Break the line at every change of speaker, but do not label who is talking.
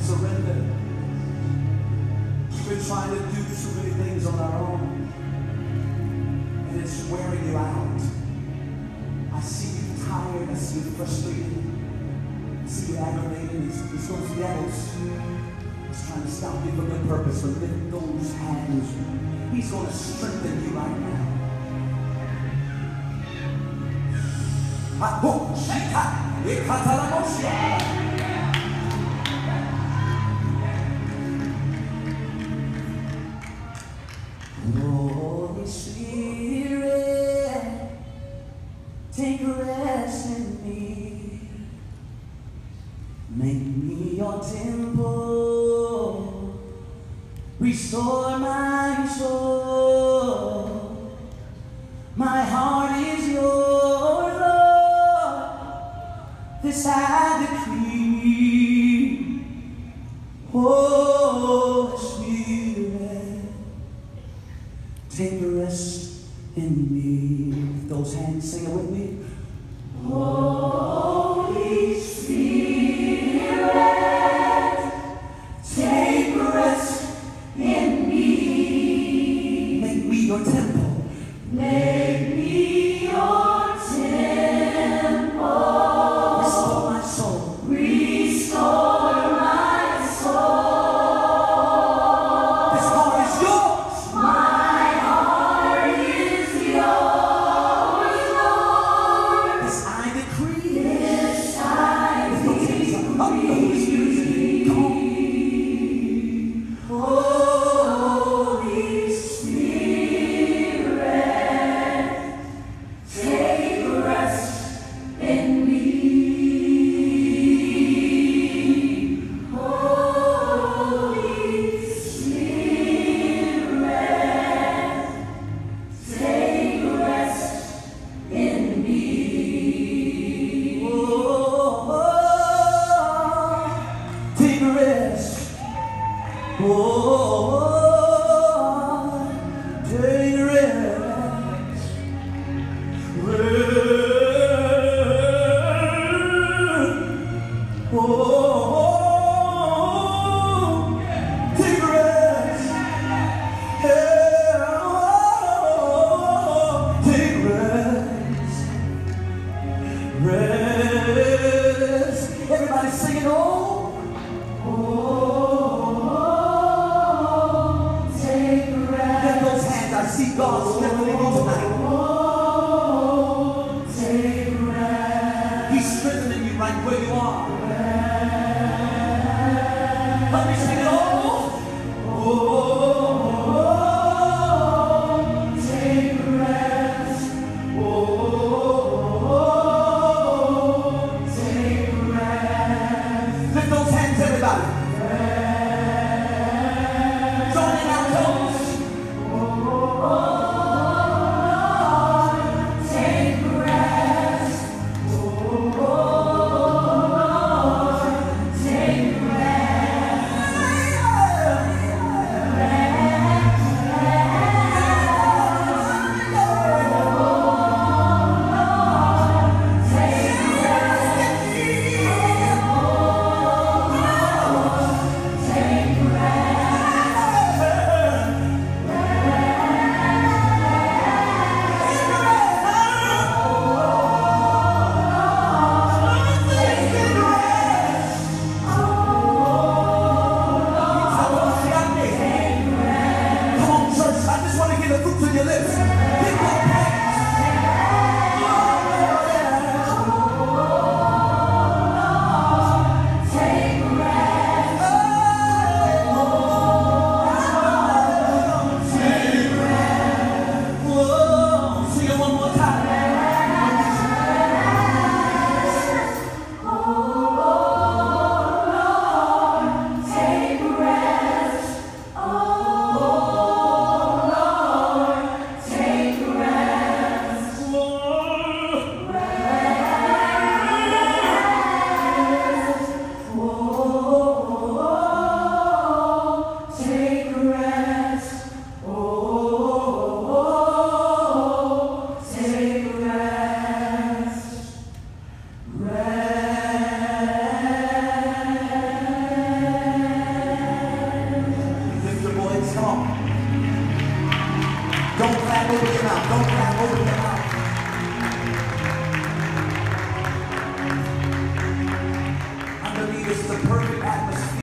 surrender. We've been trying to do so many things on our own, and it's wearing you out. I see you tired. I see you frustrated. I see you aggravated. It's those devils. He's trying to stop you from your purpose. So lift those hands. He's going to strengthen you right now. Holy Spirit, take rest in me. Make me your temple. Restore my soul. My heart is yours, Lord. This I decree. Holy Spirit, take rest in me. Those hands, sing it with me. Holy Spirit, take rest in me. Make me your temple. Make me your temple. Restore my soul. Restore my soul. This heart is yours. My heart is yours, Lord. This I decree. This I decree. Come on. Holy Spirit, take rest in me. Holy Spirit, take rest in me. Oh, take rest. Oh, take rest. Oh, take rest. Take rest. Rest. Everybody sing it all. I see God strengthening you tonight. Take rest. He's strengthening you right where you are. Let me sing it all. Take rest. Take rest. Lift those hands, everybody. Join in our toes. perfect atmosphere.